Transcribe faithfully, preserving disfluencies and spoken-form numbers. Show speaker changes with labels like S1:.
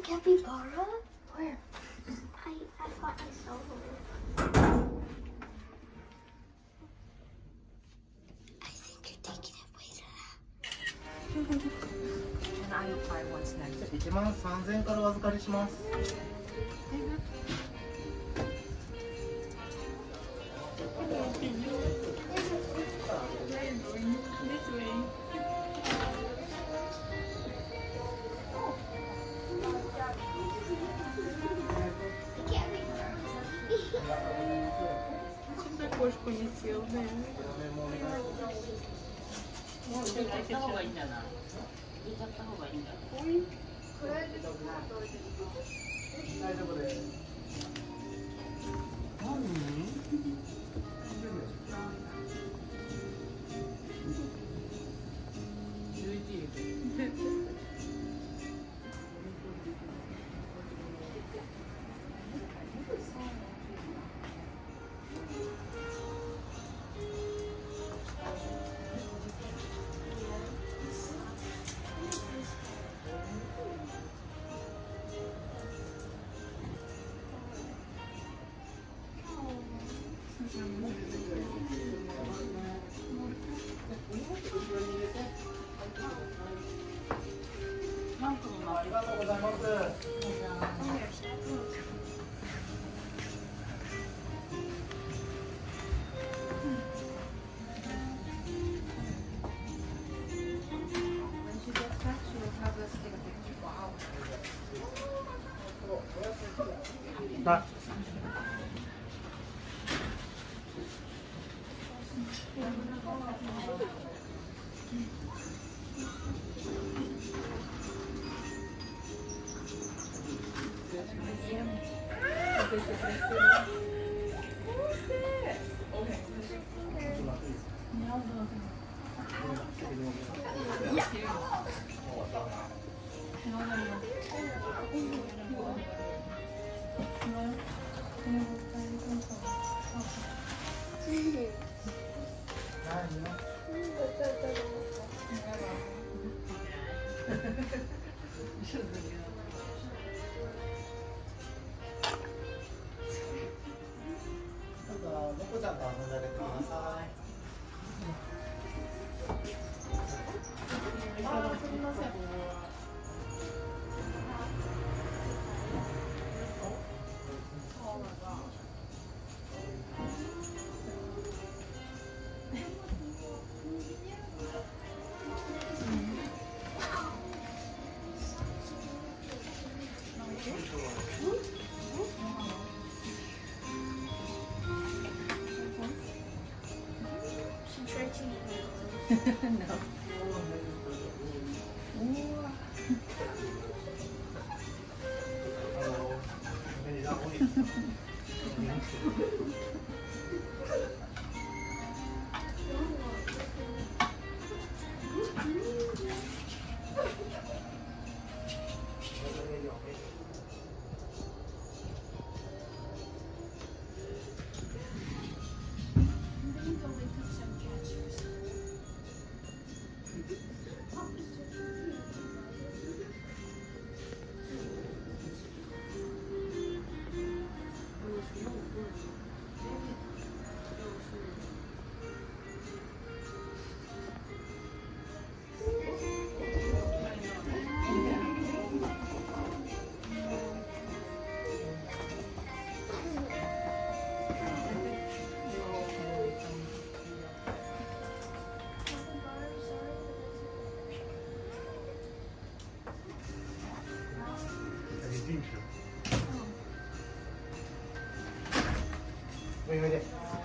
S1: capybara? Where? I, I thought I saw her. I think you're taking it way too loud.
S2: And I buy one's next.
S3: いちまんさんぜんえんからお預かりします。
S4: Depois conheceu, né?
S2: もう入れちゃった方がいいんだな。入れちゃった方がいいんだ。
S3: 大丈夫です。ありがとうございます。はい。猫ちゃんと遊んであげてください。あ、すみません。No.おいで。